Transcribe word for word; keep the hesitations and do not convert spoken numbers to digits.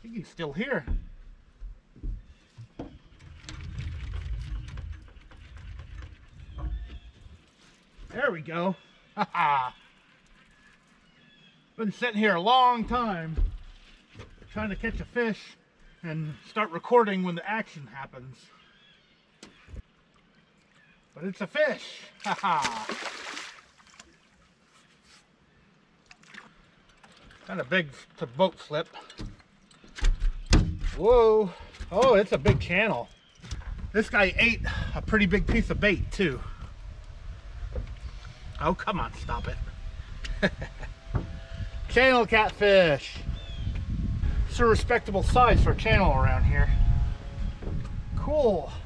think he's still here. There we go. Haha. Been sitting here a long time trying to catch a fish and start recording when the action happens. But it's a fish. Haha. Kind of big to boat slip. Whoa. Oh, it's a big channel. This guy ate a pretty big piece of bait too. Oh, come on, stop it. Channel catfish. It's a respectable size for a channel around here. Cool.